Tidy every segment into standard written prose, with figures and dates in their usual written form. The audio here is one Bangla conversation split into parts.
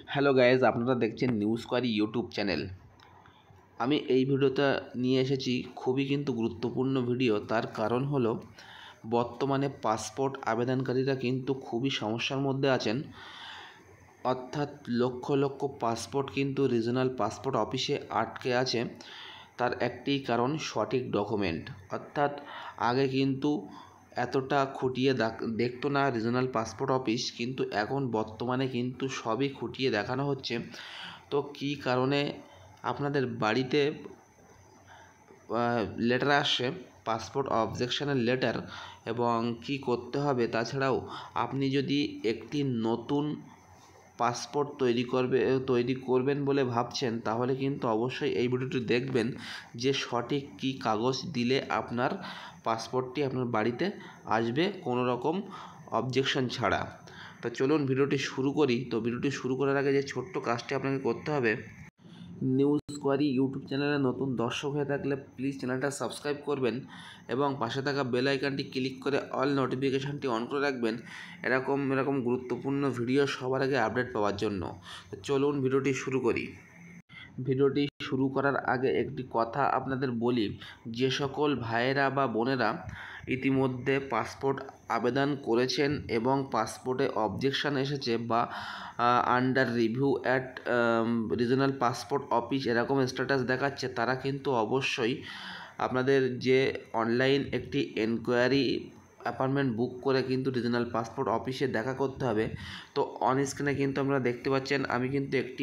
হ্যালো গাইজ, আপনারা দেখছেন নিউজ কোয়ারি ইউটিউব চ্যানেল। আমি এই ভিডিওটা নিয়ে এসেছি খুবই কিন্তু গুরুত্বপূর্ণ ভিডিও। তার কারণ হলো বর্তমানে পাসপোর্ট আবেদনকারীরা কিন্তু খুবই সমস্যার মধ্যে আছেন। অর্থাৎ লক্ষ লক্ষ পাসপোর্ট কিন্তু রিজনাল পাসপোর্ট অফিসে আটকে আছে। তার একটি কারণ সঠিক ডকুমেন্ট। অর্থাৎ আগে কিন্তু এতটা খুঁটিয়ে দেখতো না রিজনাল পাসপোর্ট অফিস, কিন্তু এখন বর্তমানে কিন্তু সবই খুঁটিয়ে দেখানো হচ্ছে। তো কী কারণে আপনাদের বাড়িতে লেটার আসে, পাসপোর্ট অবজেকশনের লেটার, এবং কি করতে হবে, তাছাড়াও আপনি যদি একটি নতুন পাসপোর্ট তৈরি করবেন বলে ভাবছেন, তাহলে কিন্তু অবশ্যই এই ভিডিওটি দেখবেন যে সঠিক কী কাগজ দিলে আপনার পাসপোর্টটি আপনার বাড়িতে আসবে কোনো রকম অবজেকশন ছাড়া। তো চলুন ভিডিওটি শুরু করি। তো ভিডিওটি শুরু করার আগে যে ছোট্ট কাজটি আপনাকে করতে হবে, নিউজ কোয়ারি ইউটিউব চ্যানেলে নতুন দর্শক হয়ে থাকলে প্লিজ চ্যানেলটা সাবস্ক্রাইব করবেন এবং পাশে থাকা বেল আইকনটি ক্লিক করে অল নোটিফিকেশানটি অন করে রাখবেন এরকম গুরুত্বপূর্ণ ভিডিও সবার আগে আপডেট পাওয়ার জন্য। তো চলুন ভিডিওটি শুরু করি। ভিডিওটি শুরু করার আগে একটি কথা আপনাদের বলি, যে সকল ভাইয়েরা বা বোনেরা ইতিমধ্যে পাসপোর্ট আবেদন করেছেন এবং পাসপোর্টে অবজেকশান এসেছে বা under review at regional passport office এরকম স্ট্যাটাস দেখাচ্ছে, তারা কিন্তু অবশ্যই আপনাদের যে অনলাইন একটি এনকোয়ারি অ্যাপয়েন্টমেন্ট বুক করে কিন্তু রিজনাল পাসপোর্ট অফিসে দেখা করতে হবে। তো অন স্ক্রিনে কিন্তু আপনারা দেখতে পাচ্ছেন আমি কিন্তু একটি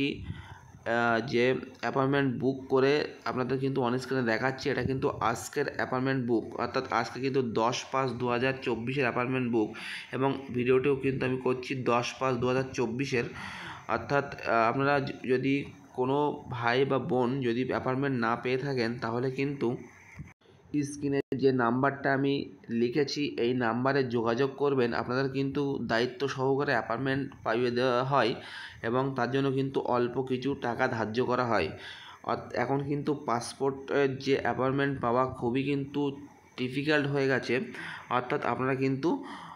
যে অ্যাপয়েন্টমেন্ট বুক করে আপনাদের কিন্তু অন স্ক্রিনে দেখাচ্ছি। এটা কিন্তু আজকের অ্যাপয়েন্টমেন্ট বুক, অর্থাৎ আজকে কিন্তু 10/5/2024 অ্যাপয়েন্টমেন্ট বুক, এবং ভিডিওটিও কিন্তু আমি করছি 10/5/2024। অর্থাৎ আপনারা যদি কোনো ভাই বা বোন যদি অ্যাপয়েন্টমেন্ট না পেয়ে থাকেন, তাহলে কিন্তু স্ক্রিনে যে নাম্বারটা আমি লিখেছি এই নাম্বারে যোগাযোগ করবেন। আপনাদের কিন্তু দায়িত্ব সহকারে অ্যাপয়েন্টমেন্ট পাইয়ে দেওয়া হয় এবং তার জন্য কিন্তু অল্প কিছু টাকা ধার্য করা হয়। এখন কিন্তু পাসপোর্টের যে অ্যাপয়েন্টমেন্ট পাওয়া খুবই কিন্তু ডিফিকাল্ট হয়ে গেছে। অর্থাৎ আপনারা কিন্তু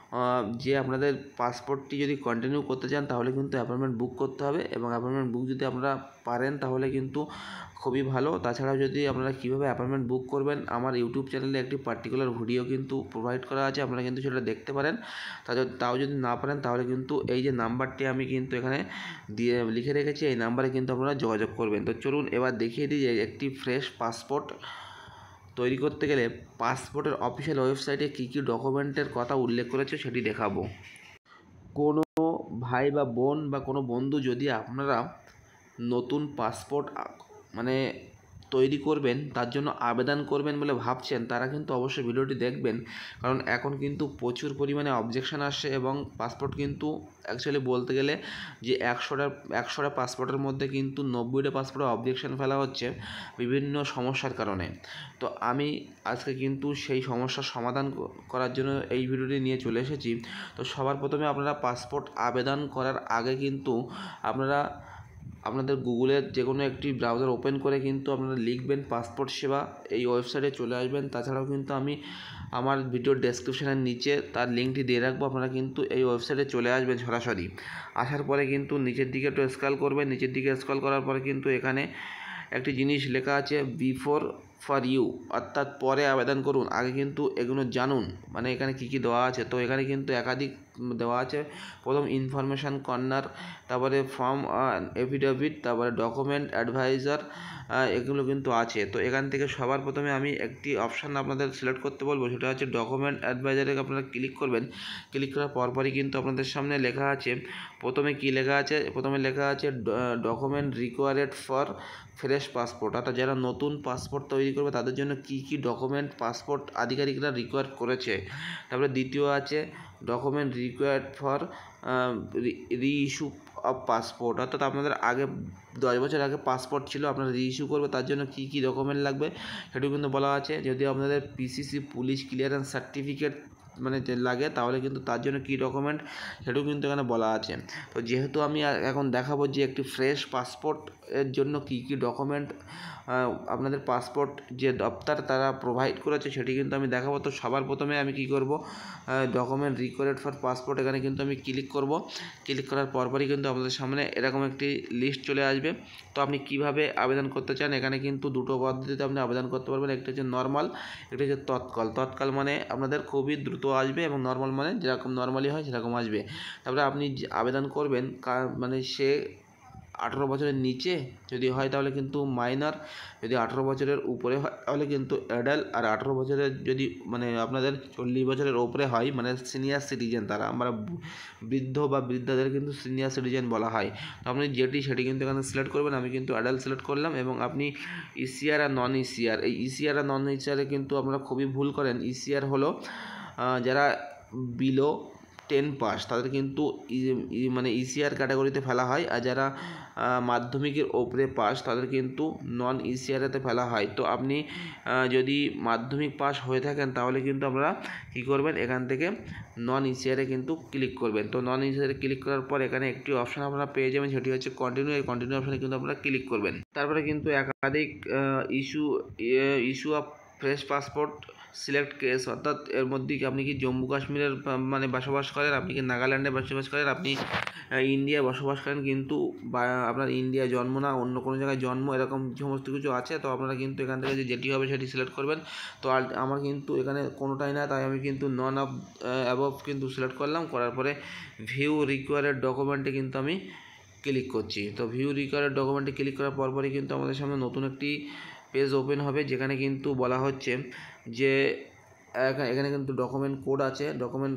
যে আপনাদের পাসপোর্টটি যদি কন্টিনিউ করতে চান, তাহলে কিন্তু অ্যাপয়েন্টমেন্ট বুক করতে হবে, এবং অ্যাপয়েন্টমেন্ট বুক যদি আপনারা পারেন তাহলে কিন্তু খুবই ভালো। তাছাড়াও যদি আপনারা কীভাবে অ্যাপয়েন্টমেন্ট বুক করবেন, আমার ইউটিউব চ্যানেলে একটি পার্টিকুলার ভিডিও কিন্তু প্রোভাইড করা আছে, আপনারা কিন্তু সেটা দেখতে পারেন। তাও যদি না পারেন, তাহলে কিন্তু এই যে নাম্বারটি আমি কিন্তু এখানে দিয়ে লিখে রেখেছি, এই নাম্বারে কিন্তু আপনারা যোগাযোগ করবেন। তো চলুন এবার দেখিয়ে দিই যে একটি ফ্রেশ পাসপোর্ট তৈরি করতে গেলে পাসপোর্টের অফিসিয়াল ওয়েবসাইটে কী কী ডকুমেন্টের কথা উল্লেখ করেছে সেটি দেখাবো। কোনো ভাই বা বোন বা কোনো বন্ধু যদি আপনারা নতুন পাসপোর্ট তৈরি করবেন, তার জন্য আবেদন করবেন বলে ভাবছেন, তারা কিন্তু অবশ্যই ভিডিওটি দেখবেন। কারণ এখন কিন্তু প্রচুর পরিমাণে অবজেকশন আসছে এবং পাসপোর্ট কিন্তু অ্যাকচুয়ালি বলতে গেলে যে 100টা পাসপোর্টের মধ্যে কিন্তু 90টা পাসপোর্টে অবজেকশন ফেলা হচ্ছে বিভিন্ন সমস্যার কারণে। তো আমি আজকে কিন্তু সেই সমস্যার সমাধান করার জন্য এই ভিডিওটি নিয়ে চলে এসেছি। তো সবার প্রথমে আপনারা পাসপোর্ট আবেদন করার আগে কিন্তু আপনাদের গুগলের যে কোনো একটি ব্রাউজার ওপেন করে কিন্তু আপনারা লিখবেন পাসপোর্ট সেবা, এই ওয়েবসাইটে চলে আসবেন। তাছাড়াও কিন্তু আমি আমার ভিডিওর ডেসক্রিপশানের নিচে তার লিঙ্কটি দিয়ে রাখবো, আপনারা কিন্তু এই ওয়েবসাইটে চলে আসবেন সরাসরি। আসার পরে কিন্তু নিচের দিকে একটু স্ক্রল করবেন, নিচের দিকে স্ক্রল করার পরে কিন্তু এখানে একটি জিনিস লেখা আছে বিফোর ফর ইউ, অর্থাৎ পরে আবেদন করুন, আগে কিন্তু এগুলো জানুন, এখানে কী কী দেওয়া আছে। তো এখানে কিন্তু একাধিক দেওয়া আছে। প্রথম ইনফরমেশান কর্নার, তারপরে ফর্ম এফিডেভিট, তারপরে ডকুমেন্ট অ্যাডভাইজার, এগুলো কিন্তু আছে। তো এখান থেকে সবার প্রথমে আমি একটি অপশান আপনাদের সিলেক্ট করতে বলবো, সেটা হচ্ছে ডকুমেন্ট অ্যাডভাইজারে আপনারা ক্লিক করবেন। ক্লিক করার পরপরই কিন্তু আপনাদের সামনে লেখা আছে, প্রথমে কি লেখা আছে, প্রথমে লেখা আছে document required for fresh passport, অর্থাৎ যারা নতুন পাসপোর্ট তৈরি করবে তাদের জন্য কী কী ডকুমেন্ট পাসপোর্ট আধিকারিকরা রিকোয়ার করেছে। তারপরে দ্বিতীয় আছে document required for reissue of passport, অর্থাৎ আপনাদের আগে 10 বছর আগে পাসপোর্ট ছিল, আপনারা রিইস্যু করবে, তার জন্য কী কী ডকুমেন্ট লাগবে সেটাও কিন্তু বলা আছে। যদি আপনাদের পিসিসি পুলিশ ক্লিয়ারেন্স সার্টিফিকেট মানে যে লাগে, তাহলে কিন্তু তার জন্য কী ডকুমেন্ট সেটাও কিন্তু এখানে বলা আছে। তো যেহেতু আমি এখন দেখাবো যে একটি ফ্রেশ পাসপোর্ট এর জন্য কী কী ডকুমেন্ট আপনাদের পাসপোর্ট যে দপ্তর তারা প্রোভাইড করেছে সেটি কিন্তু আমি দেখাবো। তো সবার প্রথমে আমি কী করব, ডকুমেন্ট রিকোয়ার্ড ফর পাসপোর্ট এখানে কিন্তু আমি ক্লিক করব। ক্লিক করার পরপরই কিন্তু আপনাদের সামনে এরকম একটি লিস্ট চলে আসবে। তো আপনি কিভাবে আবেদন করতে চান, এখানে কিন্তু দুটো পদ্ধতিতে আপনি আবেদন করতে পারবেন। একটা হচ্ছে নর্মাল, একটা হচ্ছে তৎকাল। তৎকাল মানে আপনাদের খুবই দ্রুত আসবে এবং নর্মাল মানে যেরকম নর্মালি হয় সেরকম আসবে। তারপরে আপনি আবেদন করবেন মানে সে 18 বছরের নিচে যদি হয় তাহলে কিন্তু মাইনর, যদি 18 বছরের উপরে হয় তাহলে কিন্তু অ্যাডাল্ট, আর 18 বছরের যদি মানে আপনাদের 40 বছরের ওপরে হয় মানে সিনিয়র সিটিজেন, তারা আমরা বৃদ্ধ বা বৃদ্ধাদের কিন্তু সিনিয়র সিটিজেন বলা হয়। তো আপনি সেটি কিন্তু এখানে সিলেক্ট করবেন। আমি কিন্তু অ্যাডাল্ট সিলেক্ট করলাম এবং আপনি ইসিআর আর নন ইসিআর, এই ইসিআর আর নন ইসিআরে কিন্তু আপনারা খুবই ভুল করেন। ইসিআর হলো যারা বিলো 10 পাস তাদের কিন্তু মানে ইসিআর ক্যাটাগরিতে ফেলা হয়, আর যারা মাধ্যমিকের ওপরে পাস তাদের কিন্তু নন ইসিআরেতে ফেলা হয়। তো আপনি যদি মাধ্যমিক পাস হয়ে থাকেন তাহলে কিন্তু আপনারা কী করবেন, এখান থেকে নন ইসিআরে কিন্তু ক্লিক করবেন। তো নন ইসিআরে ক্লিক করার পর এখানে একটি অপশান আপনারা পেয়ে যাবেন, সেটি হচ্ছে কন্টিনিউ। এই কন্টিনিউ অপশানে কিন্তু আপনারা ক্লিক করবেন। তারপরে কিন্তু একাধিক issue of fresh passport select case, অর্থাৎ এর মধ্যে কি আপনি কি জম্মু কাশ্মীরের মানে বসবাস করেন, আপনি কি নাগাল্যান্ডে বসবাস করেন, আপনি ইন্ডিয়ায় বসবাস করেন কিন্তু বা আপনার ইন্ডিয়ায় জন্ম না অন্য কোনো জায়গায় জন্ম, এরকম সমস্ত কিছু আছে। তো আপনারা কিন্তু এখান থেকে যেটি হবে সেটি সিলেক্ট করবেন। তো আমার কিন্তু এখানে কোনোটাই না, তাই আমি কিন্তু নন অফ অ্যাবভ কিন্তু সিলেক্ট করলাম। করার পরে ভিউ রিকোয়ার্ড ডকুমেন্টে কিন্তু আমি ক্লিক করছি। তো ভিউ রিকোয়ার্ড ডকুমেন্টে ক্লিক করার পরপরই কিন্তু আমাদের সামনে নতুন একটি পেজ ওপেন হবে, যেখানে কিন্তু বলা হচ্ছে যে এখানে কিন্তু ডকুমেন্ট কোড আছে, document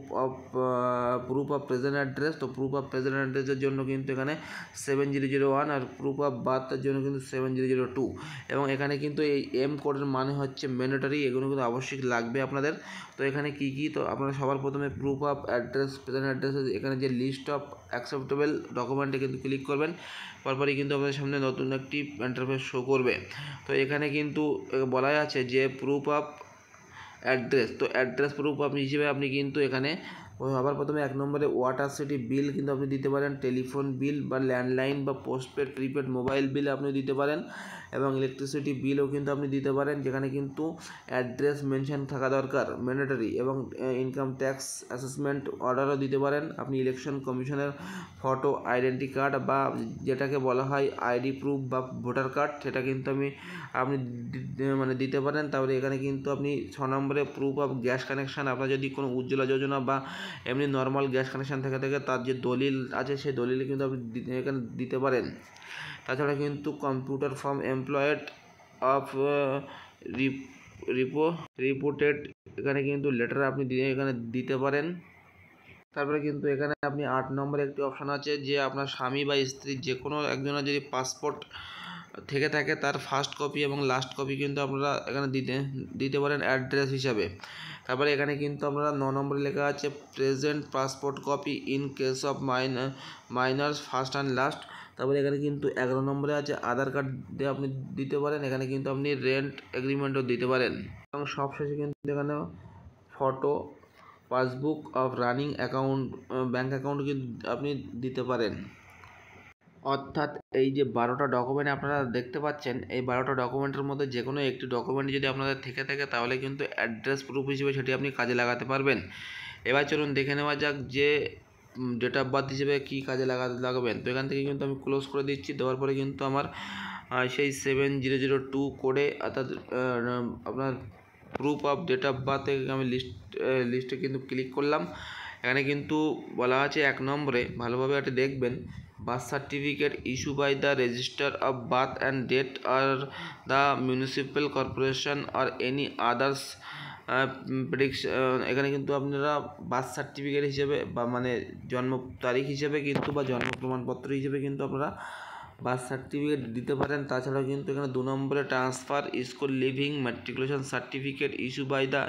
proof of present address. তো প্রুফ অফ প্রেজেন্ট অ্যাড্রেসের জন্য কিন্তু এখানে 7001, আর প্রুফ অফ বার্থের জন্য কিন্তু 7002। এবং এখানে কিন্তু এই কোডের মানে হচ্ছে ম্যান্ডেটরি, এগুলো কিন্তু আবশ্যিক লাগবে আপনাদের। তো এখানে কী কী, তো আপনারা সবার প্রথমে proof of address present address, এখানে যে লিস্ট অফ অ্যাকসেপ্টেবল ডকুমেন্টে কিন্তু ক্লিক করবেন। পরপরই কিন্তু আপনাদের সামনে নতুন একটি ইন্টারফেস শো করবে। তো এখানে কিন্তু বলা আছে যে প্রুফ অফ অ্যাড্রেস, তো অ্যাড্রেস প্রুফ হিসেবে আপনি কিন্তু এখানে সবার প্রথমে 1 নম্বরে ওয়াটার সিটি বিল কিন্তু আপনি দিতে পারেন, টেলিফোন বিল বা ল্যান্ডলাইন বা পোস্টপেড প্রিপেড মোবাইল বিল আপনি দিতে পারেন, এবং ইলেকট্রিসিটি বিলও কিন্তু আপনি দিতে পারেন, যেখানে কিন্তু অ্যাড্রেস মেনশন থাকা দরকার ম্যান্ডেটরি, এবং ইনকাম ট্যাক্স অ্যাসেসমেন্ট অর্ডারও দিতে পারেন। আপনি ইলেকশন কমিশনের ফটো, আইডেন্টি কার্ড বা যেটাকে বলা হয় আইডি প্রুফ বা ভোটার কার্ড, সেটা কিন্তু আপনি মানে দিতে পারেন। তাহলে এখানে কিন্তু আপনি 6 নম্বরে প্রুফ অফ গ্যাস কানেকশান, আপনার যদি কোনো উজ্জ্বলা যোজনা বা এমনি নর্মাল গ্যাস কানেকশান থেকে তার যে দলিল আছে সেই দলিল কিন্তু আপনি এখানে দিতে পারেন। তাছাড়া কিন্তু computer form employed of reported, এখানে কিন্তু লেটার আপনি এখানে দিতে পারেন। তারপরে কিন্তু এখানে আপনি 8 নম্বরে একটি অপশান আছে যে আপনার স্বামী বা স্ত্রী যে কোনো একজনের যদি পাসপোর্ট থেকে থাকে তার ফার্স্ট কপি এবং লাস্ট কপি কিন্তু আপনারা এখানে দিতে পারেন অ্যাড্রেস হিসাবে। তারপরে এখানে কিন্তু আপনারা 9 নম্বরে লেখা আছে present passport copy in case of minors first and last. তারপরে এখানে কিন্তু 11 নম্বরে আছে আধার কার্ড দিয়ে আপনি দিতে পারেন, এখানে কিন্তু আপনি রেন্ট এগ্রিমেন্টও দিতে পারেন, এবং সবশেষে কিন্তু এখানে photo, passbook of running account, bank account কিন্তু আপনি দিতে পারেন। অর্থাৎ এই যে 12টা ডকুমেন্ট আপনারা দেখতে পাচ্ছেন, এই 12টা ডকুমেন্টের মধ্যে যে কোনো একটি ডকুমেন্ট যদি আপনাদের থেকে থাকে তাহলে কিন্তু অ্যাড্রেস প্রুফ হিসেবে সেটি আপনি কাজে লাগাতে পারবেন। এবার চলুন দেখে নেওয়া যাক যে ডেট অফ বার্থ হিসেবে কী কাজে লাগাবেন। তো এখান থেকে কিন্তু আমি ক্লোজ করে দিচ্ছি। দেওয়ার পরে কিন্তু আমার সেই 7002 কোডে, অর্থাৎ আপনার প্রুফ অফ ডেট অফ বার্থে আমি লিস্টে কিন্তু ক্লিক করলাম। এখানে কিন্তু বলা আছে 1 নম্বরে, ভালোভাবে এটা দেখবেন, birth certificate issue by the register of birth and death or the municipal corporation or any others এখানে কিন্তু আপনারা বার্থ সার্টিফিকেট হিসেবে বা মানে জন্ম তারিখ হিসেবে কিন্তু বা জন্ম প্রমাণপত্র হিসেবে কিন্তু আপনারা বার্থ সার্টিফিকেট দিতে পারেন। তাছাড়াও কিন্তু এখানে 2 নম্বরে transfer school leaving matriculation certificate issue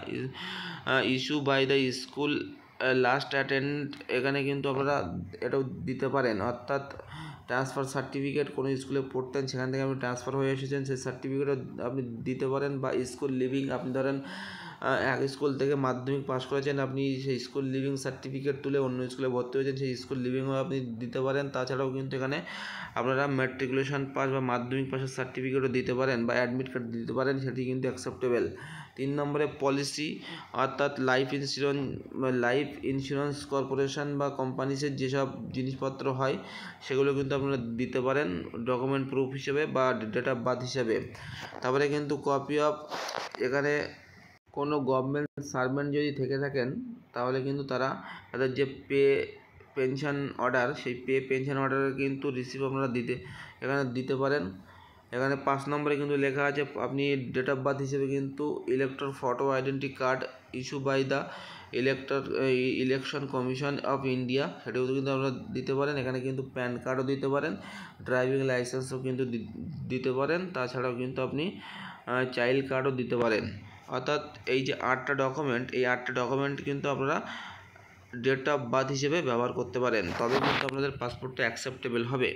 by the school last attend, এখানে কিন্তু আপনারা এটাও দিতে পারেন। অর্থাৎ ট্রান্সফার সার্টিফিকেট, কোনো স্কুলে পড়তেন সেখান থেকে আপনি ট্রান্সফার হয়ে এসেছেন সেই সার্টিফিকেটও আপনি দিতে পারেন, বা স্কুল লিভিং, আপনি ধরেন এক স্কুল থেকে মাধ্যমিক পাস করেছেন, আপনি সেই স্কুল লিভিং সার্টিফিকেট তুলে অন্য স্কুলে ভর্তি হয়েছেন, সেই স্কুল লিভিংও আপনি দিতে পারেন। তাছাড়াও কিন্তু এখানে আপনারা ম্যাট্রিকুলেশন পাস বা মাধ্যমিক পাসের সার্টিফিকেটও দিতে পারেন বা অ্যাডমিট কার্ড দিতে পারেন, সেটি কিন্তু অ্যাকসেপ্টেবল। 3 নম্বরে পলিসি, অর্থাৎ লাইফ ইন্স্যুরেন্স কর্পোরেশন বা কোম্পানিসের যেসব জিনিসপত্র হয় সেগুলো কিন্তু আপনারা দিতে পারেন ডকুমেন্ট প্রুফ হিসেবে বা ডেট অফ বার্থ হিসেবে। তারপরে কিন্তু কপি অফ, এখানে কোনো গভর্নমেন্ট সার্ভেন্ট যদি থেকে থাকেন তাহলে কিন্তু তাদের যে পেনশন অর্ডার, সেই পেনশন অর্ডারের কিন্তু রিসিভ আপনারা এখানে দিতে পারেন। এখানে 5 নম্বরে কিন্তু লেখা আছে আপনি ডেট অফ বার্থ হিসেবে কিন্তু elector photo identity card issue by the election commission of India, সেটাও কিন্তু আপনারা দিতে পারেন। এখানে কিন্তু প্যান কার্ডও দিতে পারেন, ড্রাইভিং লাইসেন্সও কিন্তু দিতে পারেন। তাছাড়াও কিন্তু আপনি চাইল্ড কার্ডও দিতে পারেন। অর্থাৎ এই যে 8টা ডকুমেন্ট, এই 8টা ডকুমেন্ট কিন্তু আপনারা ডেট অফ বার্থ হিসেবে ব্যবহার করতে পারেন, তবে কিন্তু আপনাদের পাসপোর্টটা অ্যাকসেপ্টেবল হবে।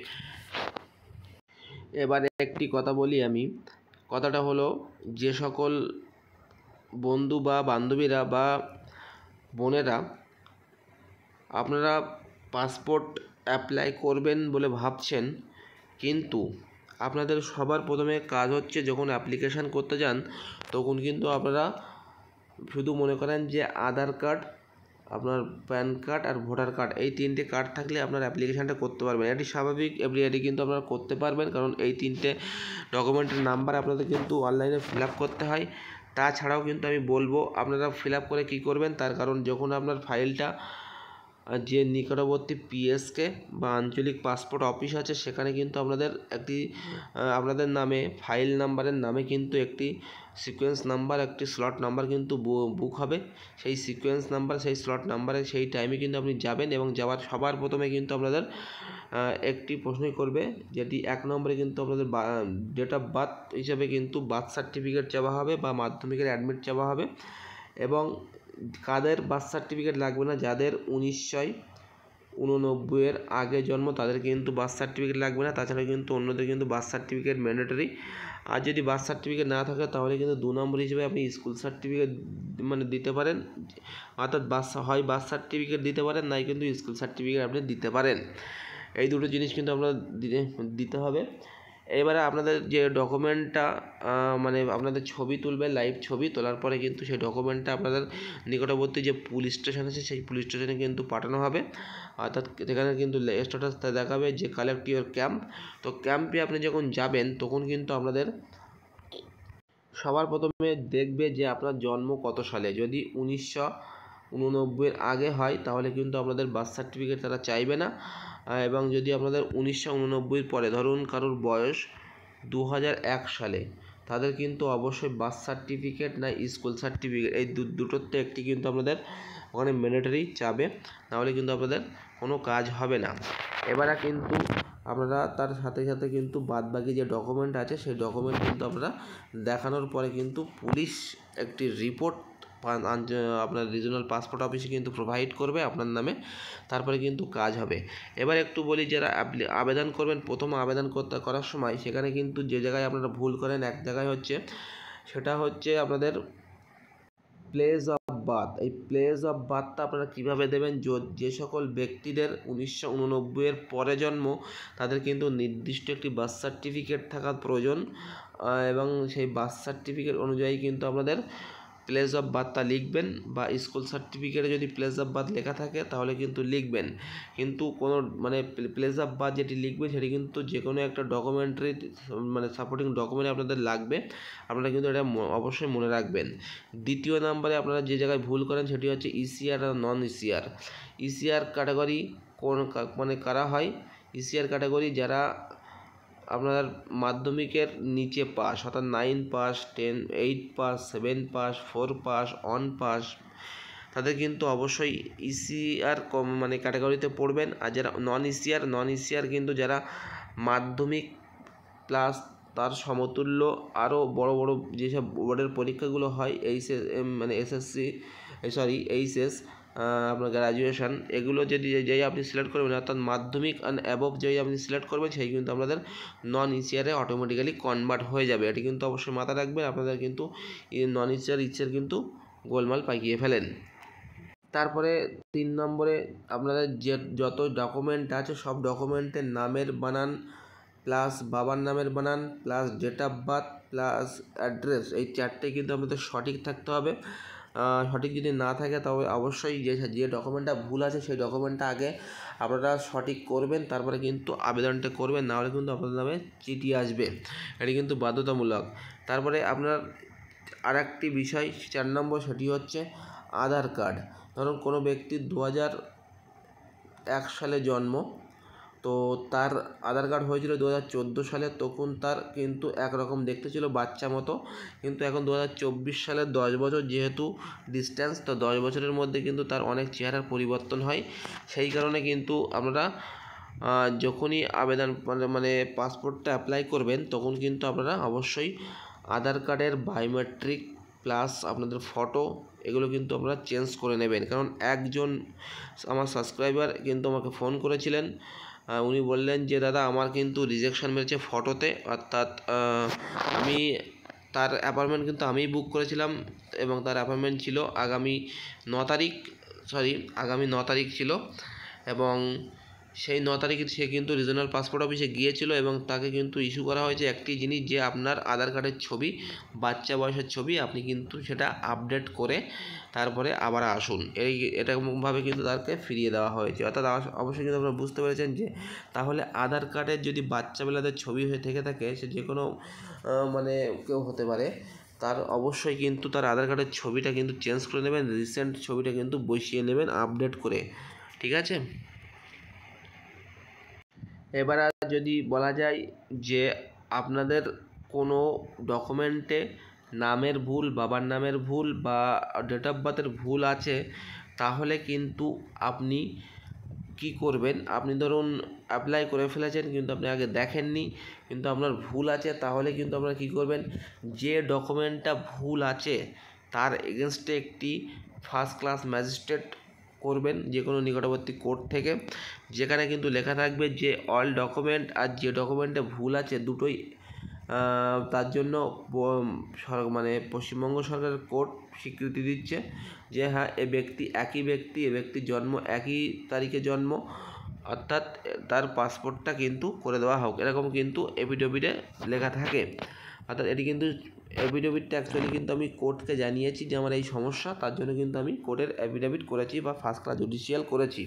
এবারে একটি কথা বলি আমি, কথাটা হলো যে সকল বন্ধু বা বান্ধবীরা বা বোনেরা আপনারা পাসপোর্ট অ্যাপ্লাই করবেন বলে ভাবছেন, কিন্তু আপনাদের সবার প্রথমে কাজ হচ্ছে যখন অ্যাপ্লিকেশান করতে যান তখন কিন্তু আপনারা শুধু মনে করেন যে আধার কার্ড, আপনার প্যান কার্ড আর ভোটার কার্ড, এই 3টে কার্ড থাকলে আপনার অ্যাপ্লিকেশানটা করতে পারবেন। এটি স্বাভাবিক, এটি কিন্তু আপনারা করতে পারবেন, কারণ এই 3টে ডকুমেন্টের নাম্বার আপনাদের কিন্তু অনলাইনে ফিল আপ করতে হয়। তাছাড়াও কিন্তু আমি বলবো আপনারা ফিল আপ করে কী করবেন, তার কারণ যখন আপনার ফাইলটা যে নিকটবর্তী পিএসকে বা আঞ্চলিক পাসপোর্ট অফিস আছে সেখানে কিন্তু আপনাদের নামে ফাইল নাম্বারের নামে কিন্তু একটি সিকোয়েন্স নাম্বার, একটি স্লট নাম্বার কিন্তু বুক হবে। সেই সিকোয়েন্স নাম্বার, সেই স্লট নাম্বারে সেই টাইমে কিন্তু আপনি যাবেন এবং যাওয়ার সবার প্রথমে কিন্তু আপনাদের একটি প্রশ্নই করবে, যেটি 1 নম্বরে কিন্তু আপনাদের ডেট অফ বার্থ হিসেবে কিন্তু বার্থ সার্টিফিকেট চাওয়া হবে বা মাধ্যমিকের অ্যাডমিট চাওয়া হবে। এবং কাদের বার্থ সার্টিফিকেট লাগবে না, যাদের 1989 আগে জন্ম তাদের কিন্তু বার্থ সার্টিফিকেট লাগবে না। তাছাড়া কিন্তু অন্যদের কিন্তু বার্থ সার্টিফিকেট ম্যান্ডেটরি। আর যদি বার্থ সার্টিফিকেট না থাকে তাহলে কিন্তু 2 নম্বর হিসেবে আপনি স্কুল সার্টিফিকেট দিতে পারেন, অর্থাৎ বার্থ সার্টিফিকেট দিতে পারেন, নাই কিন্তু স্কুল সার্টিফিকেট আপনি দিতে পারেন। এই দুটো জিনিস কিন্তু আপনার দিতে হবে। এবারে আপনাদের যে ডকুমেন্টটা আপনাদের ছবি তুলবে, লাইভ ছবি তোলার পরে কিন্তু সেই ডকুমেন্টটা আপনাদের নিকটবর্তী যে পুলিশ স্টেশন আছে সেই পুলিশ স্টেশনে কিন্তু পাঠানো হবে। অর্থাৎ সেখানে কিন্তু স্ট্যাটাস দেখাবে যে কালেক্ট ইউর ক্যাম্প। তো ক্যাম্পে আপনি যখন যাবেন তখন কিন্তু আপনাদের সবার প্রথমে দেখবে যে আপনার জন্ম কত সালে। যদি 1989 আগে হয় তাহলে কিন্তু আপনাদের বার্থ সার্টিফিকেট তারা চাইবে না। এবং যদি আপনাদের 1989 পরে, ধরুন কারোর বয়স 2001 সালে, তাদের কিন্তু অবশ্যই বার্থ সার্টিফিকেট না স্কুল সার্টিফিকেট, এই দুটোতে একটি কিন্তু আপনাদের ওখানে ম্যান্ডেটরি চাবে, নাহলে কিন্তু আপনাদের কোনো কাজ হবে না। এবারে কিন্তু আপনারা তার সাথে সাথে কিন্তু বাদবাকি যে ডকুমেন্ট আছে সেই ডকুমেন্ট কিন্তু আপনারা দেখানোর পরে কিন্তু পুলিশ একটি রিপোর্ট আপনার রিজনাল পাসপোর্ট অফিসে কিন্তু প্রোভাইড করবে আপনার নামে, তারপরে কিন্তু কাজ হবে। এবার একটু বলি, যারা আবেদন করবেন, প্রথম আবেদন করার সময় সেখানে কিন্তু যে জায়গায় আপনারা ভুল করেন, এক জায়গায় সেটা হচ্ছে আপনাদের প্লেস অফ বার্থ। এই প্লেস অফ বার্থটা আপনারা কীভাবে দেবেন, যে সকল ব্যক্তিদের 1989 পরে জন্ম তাদের কিন্তু নির্দিষ্ট একটি বার্থ সার্টিফিকেট থাকা প্রয়োজন, এবং সেই বার্থ সার্টিফিকেট অনুযায়ী কিন্তু আপনাদের প্লেস অফ বার্থটা লিখবেন, বা স্কুল সার্টিফিকেটে যদি প্লেস অফ বার্থ লেখা থাকে তাহলে কিন্তু লিখবেন। কিন্তু কোনো প্লেস অফ বার্থ যেটি লিখবেন সেটি কিন্তু যে কোনো একটা ডকুমেন্টারি সাপোর্টিং ডকুমেন্ট আপনাদের লাগবে, আপনারা কিন্তু এটা অবশ্যই মনে রাখবেন। দ্বিতীয় নম্বরে আপনারা যে জায়গায় ভুল করেন সেটি হচ্ছে ইসিআর আর নন ইসিআর। ইসিআর ক্যাটাগরি কারা হয়, ইসিআর ক্যাটাগরি যারা আপনার মাধ্যমিকের নিচে পাস, অর্থাৎ 9 pass, 10, 8 pass, 7 pass, 4 pass, 1 pass, তাদের কিন্তু অবশ্যই ইসিআর ক্যাটাগরিতে পড়বেন। আর যারা নন ইসিআর কিন্তু যারা মাধ্যমিক প্লাস তার সমতুল্য আরও বড় বড় যেসব বোর্ডের পরীক্ষাগুলো হয়, এইচএস, আপনার গ্র্যাজুয়েশন, এগুলো যেই আপনি সিলেক্ট করবেন, অর্থাৎ মাধ্যমিক অ্যান্ড অ্যাবভ যেই আপনি সিলেক্ট করবেন সেই কিন্তু আপনাদের নন ইসিআরে অটোমেটিক্যালি কনভার্ট হয়ে যাবে। এটি কিন্তু অবশ্যই মাথায় রাখবেন, আপনাদের কিন্তু নন ইসিআর কিন্তু গোলমাল পাকিয়ে ফেলেন। তারপরে 3 নম্বরে আপনাদের যত ডকুমেন্ট আছে সব ডকুমেন্টের নামের বানান প্লাস বাবার নামের বানান plus date of birth plus address, এই 4টে কিন্তু আপনাদের সঠিক থাকতে হবে। সঠিক যদি না থাকে তবে অবশ্যই যে ডকুমেন্টটা ভুল আছে সেই ডকুমেন্টটা আগে আপনারা সঠিক করবেন, তারপরে কিন্তু আবেদনটা করবেন, নাহলে কিন্তু আপনাদের নামে চিঠি আসবে। এটি কিন্তু বাধ্যতামূলক। তারপরে আপনার আর একটি বিষয় 4 নম্বর, সেটি হচ্ছে আধার কার্ড। ধরুন কোনো ব্যক্তির 2001 সালে জন্ম, তো তার আধার কার্ড হয়েছিল 2014 সালে, তখন তার কিন্তু একরকম দেখতে ছিল বাচ্চা মতো, কিন্তু এখন 2024 সালে 10 বছর যেহেতু ডিস্ট্যান্স, তো 10 বছরের মধ্যে কিন্তু তার অনেক চেহারার পরিবর্তন হয়। সেই কারণে কিন্তু আপনারা যখনই আবেদন মানে পাসপোর্টটা অ্যাপ্লাই করবেন তখন কিন্তু আপনারা অবশ্যই আধার কার্ডের বায়োমেট্রিক প্লাস আপনাদের ফটো এগুলো কিন্তু আপনারা চেঞ্জ করে নেবেন। কারণ একজন আমার সাবস্ক্রাইবার কিন্তু আমাকে ফোন করেছিলেন, উনি বললেন যে দাদা আমার কিন্তু রিজেকশন মেরেছে ফটোতে, অর্থাৎ আমি তার অ্যাপয়েন্টমেন্ট কিন্তু আমিই বুক করেছিলাম এবং তার অ্যাপয়েন্টমেন্ট ছিল আগামী 9 তারিখ ছিল, এবং সেই 9 তারিখে সে কিন্তু রিজনাল পাসপোর্ট অফিসে গিয়েছিল এবং তাকে কিন্তু ইস্যু করা হয়েছে একটি জিনিস, যে আপনার আধার কার্ডের ছবি, বাচ্চা বয়সের ছবি, আপনি কিন্তু সেটা আপডেট করে তারপরে আবার আসুন। এরকমভাবে কিন্তু তাকে ফিরিয়ে দেওয়া হয়েছে। অর্থাৎ অবশ্যই কিন্তু আপনারা বুঝতে পেরেছেন যে তাহলে আধার কার্ডের যদি বাচ্চাবেলাদের ছবি হয়ে থেকে থাকে, সে যে কোনো মানে কেউ হতে পারে, তার অবশ্যই কিন্তু তার আধার কার্ডের ছবিটা কিন্তু চেঞ্জ করে নেবেন, রিসেন্ট ছবিটা কিন্তু বসিয়ে নেবেন আপডেট করে, ঠিক আছে। এবার যদি বলা যায় যে আপনাদের কোনো ডকুমেন্টে নামের ভুল, বাবার নামের ভুল বা ডেট অফ বার্থের ভুল আছে, তাহলে কিন্তু আপনি কি করবেন, আপনি ধরুন অ্যাপ্লাই করে ফেলেছেন কিন্তু আপনি আগে দেখেননি, কিন্তু আপনার ভুল আছে, তাহলে কিন্তু আপনারা কী করবেন, যে ডকুমেন্টটা ভুল আছে তার এগেনস্টে একটি ফার্স্ট ক্লাস ম্যাজিস্ট্রেট করবেন যে কোনো নিকটবর্তী কোর্ট থেকে, যেখানে কিন্তু লেখা থাকবে যে অল ডকুমেন্ট, আর যে ডকুমেন্টে ভুল আছে দুটোই তার জন্য মানে পশ্চিমবঙ্গ সরকারের কোর্ট স্বীকৃতি দিচ্ছে যে হ্যাঁ এ ব্যক্তির জন্ম একই তারিখে জন্ম, অর্থাৎ তার পাসপোর্টটা কিন্তু করে দেওয়া হোক, এরকম কিন্তু এফিডেভিটে লেখা থাকে। অর্থাৎ এটি কিন্তু এফিডেভিটটা অ্যাকচুয়ালি কিন্তু আমি কোর্টকে জানিয়েছি যে আমার এই সমস্যা, তার জন্য কিন্তু আমি কোর্টের এফিডেভিট করেছি বা ফার্স্ট ক্লাস জুডিশিয়াল করেছি।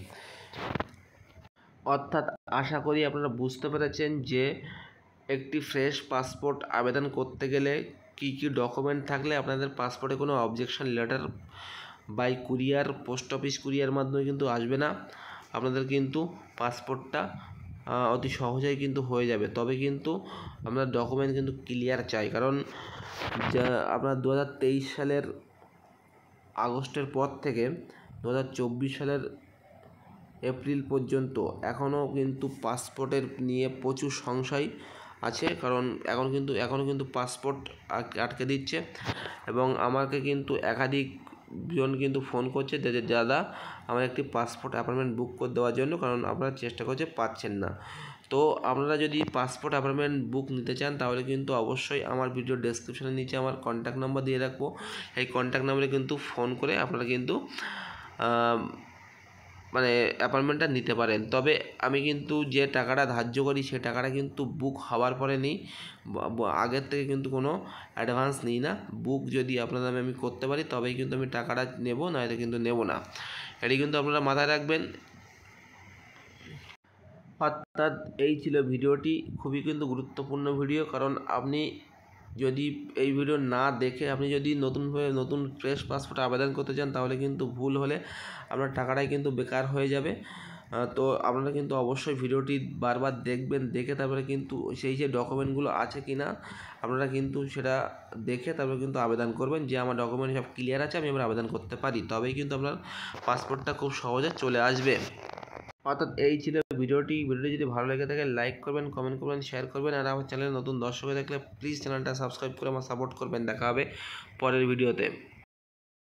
অর্থাৎ আশা করি আপনারা বুঝতে পেরেছেন যে একটি ফ্রেশ পাসপোর্ট আবেদন করতে গেলে কী কী ডকুমেন্ট থাকলে আপনাদের পাসপোর্টে কোনো objection letter by courier, post office courier মাধ্যমে কিন্তু আসবে না, আপনাদের কিন্তু পাসপোর্টটা অতি সহজেই কিন্তু হয়ে যাবে। তবে কিন্তু আপনার ডকুমেন্ট কিন্তু ক্লিয়ার চাই, কারণ আপনার 2023 সালের আগস্টের পর থেকে 2024 সালের এপ্রিল পর্যন্ত এখনও কিন্তু পাসপোর্টের নিয়ে প্রচুর সংশয় আছে, কারণ এখনও কিন্তু পাসপোর্ট আটকে দিচ্ছে, এবং আমাকে কিন্তু একাধিক জন কিন্তু ফোন করছে যে দাদা আমার একটি পাসপোর্ট অ্যাপয়েন্টমেন্ট বুক করে দেওয়ার জন্য, কারণ আপনারা চেষ্টা করছে পাচ্ছেন না। তো আপনারা যদি পাসপোর্ট অ্যাপয়েন্টমেন্ট বুক নিতে চান তাহলে কিন্তু অবশ্যই আমার ভিডিও ডেসক্রিপশনের নিচে আমার কন্ট্যাক্ট নাম্বার দিয়ে রাখবো, এই কন্ট্যাক্ট নাম্বারে কিন্তু ফোন করে আপনারা কিন্তু মানে অ্যাপয়েন্টমেন্টটা নিতে পারেন। তবে আমি কিন্তু যে টাকাটা ধার্য করি সে টাকাটা কিন্তু বুক হওয়ার পরে নিই, আগের থেকে কিন্তু কোনো অ্যাডভান্স নিই না। বুক যদি আপনার নামে আমি করতে পারি তবেই কিন্তু আমি টাকাটা নেব, নয়তো কিন্তু নেব না, এটি কিন্তু আপনারা মাথায় রাখবেন। অর্থাৎ এই ছিল ভিডিওটি, খুবই কিন্তু গুরুত্বপূর্ণ ভিডিও, কারণ আপনি যদি এই ভিডিও না দেখে আপনি যদি নতুন ফ্রেশ পাসপোর্ট আবেদন করতে চান তাহলে কিন্তু ভুল হলে আপনার টাকাটাই কিন্তু বেকার হয়ে যাবে। তো আপনারা কিন্তু অবশ্যই ভিডিওটি বারবার দেখবেন, দেখে তারপরে কিন্তু সেই যে ডকুমেন্টগুলো আছে কি না আপনারা কিন্তু সেটা দেখে তারপরে কিন্তু আবেদন করবেন, যে আমার ডকুমেন্ট সব ক্লিয়ার আছে আমি এবার আবেদন করতে পারি, তবেই কিন্তু আপনার পাসপোর্টটা খুব সহজে চলে আসবে। অর্থাৎ এই ছিল ভিডিওটি যদি ভালো লেগে থাকে লাইক করবেন, কমেন্ট করবেন, শেয়ার করবেন, আর আমার চ্যানেলে নতুন দর্শক হয়ে থাকলে প্লিজ চ্যানেলটা সাবস্ক্রাইব করে আমার সাপোর্ট করবেন। দেখা হবে পরের ভিডিওতে।